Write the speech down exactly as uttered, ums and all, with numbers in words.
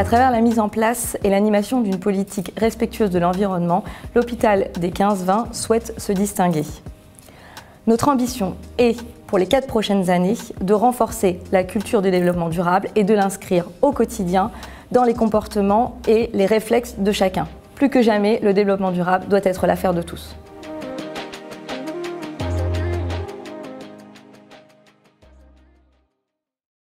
À travers la mise en place et l'animation d'une politique respectueuse de l'environnement, l'hôpital des quinze vingt souhaite se distinguer. Notre ambition est, pour les quatre prochaines années, de renforcer la culture du développement durable et de l'inscrire au quotidien dans les comportements et les réflexes de chacun. Plus que jamais, le développement durable doit être l'affaire de tous.